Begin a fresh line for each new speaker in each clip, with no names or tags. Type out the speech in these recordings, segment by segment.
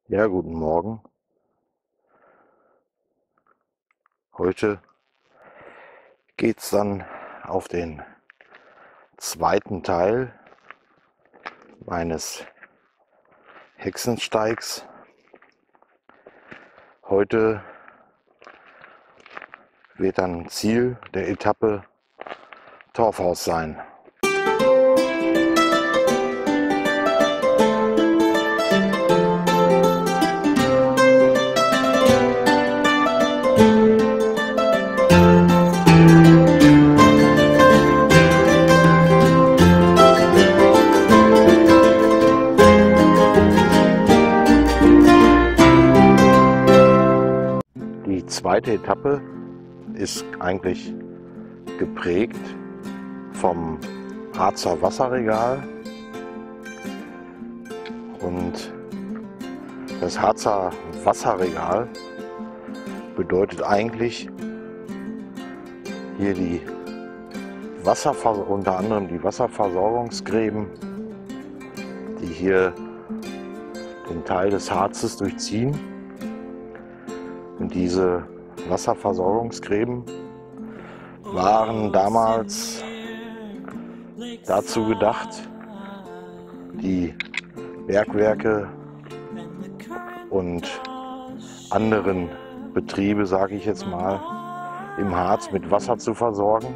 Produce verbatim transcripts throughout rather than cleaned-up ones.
Ja, guten Morgen. Heute geht es dann auf den zweiten Teil meines Hexensteigs. Heute wird dann Ziel der Etappe Torfhaus sein. Die zweite Etappe ist eigentlich geprägt vom Harzer Wasserregal, und das Harzer Wasserregal bedeutet eigentlich hier die Wasserver- unter anderem die Wasserversorgungsgräben, die hier den Teil des Harzes durchziehen. Und diese Wasserversorgungsgräben waren damals dazu gedacht, die Bergwerke und anderen Betriebe, sage ich jetzt mal, im Harz mit Wasser zu versorgen,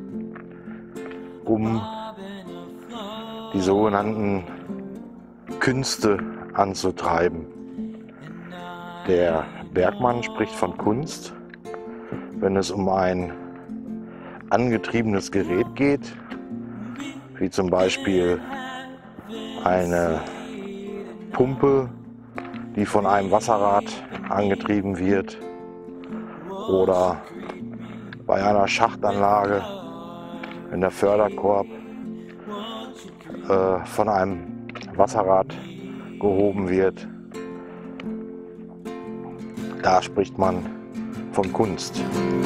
um die sogenannten Künste anzutreiben. Der Bergmann spricht von Kunst, wenn es um ein angetriebenes Gerät geht, wie zum Beispiel eine Pumpe, die von einem Wasserrad angetrieben wird, oder bei einer Schachtanlage, wenn der Förderkorb äh, von einem Wasserrad gehoben wird. Da spricht man von Kunst.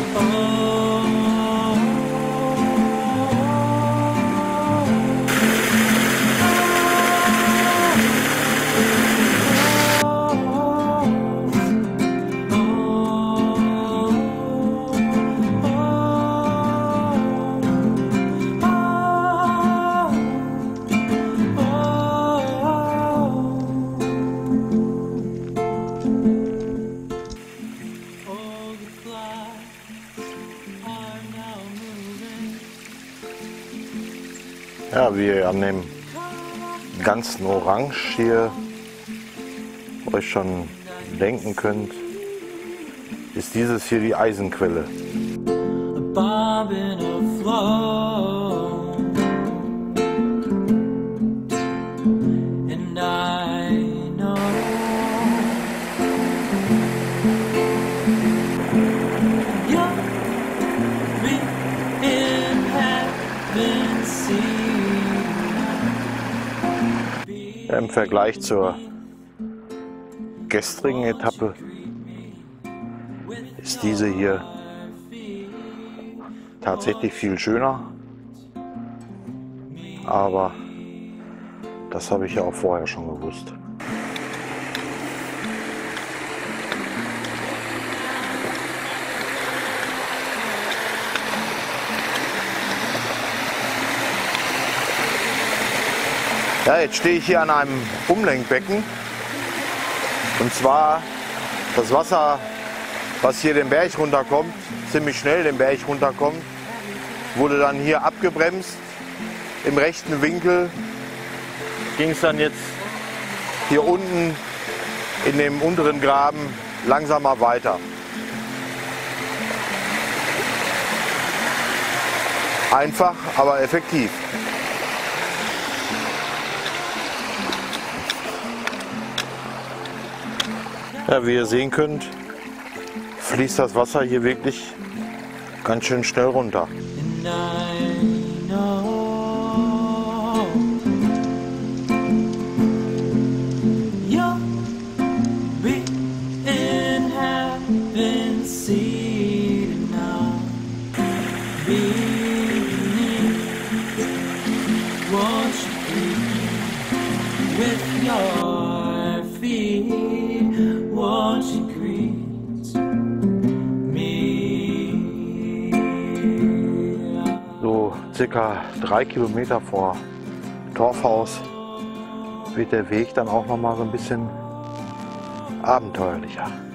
Ja, wie ihr an dem ganzen Orange hier euch schon denken könnt, ist dieses hier die Eisenquelle. Im Vergleich zur gestrigen Etappe ist diese hier tatsächlich viel schöner, aber das habe ich ja auch vorher schon gewusst. Ja, jetzt stehe ich hier an einem Umlenkbecken, und zwar das Wasser, was hier den Berg runterkommt, ziemlich schnell den Berg runterkommt, wurde dann hier abgebremst. Im rechten Winkel ging es dann jetzt hier unten in dem unteren Graben langsamer weiter. Einfach, aber effektiv. Ja, wie ihr sehen könnt, fließt das Wasser hier wirklich ganz schön schnell runter.
With your feet.
circa drei Kilometer vor Torfhaus wird der Weg dann auch noch mal so ein bisschen abenteuerlicher.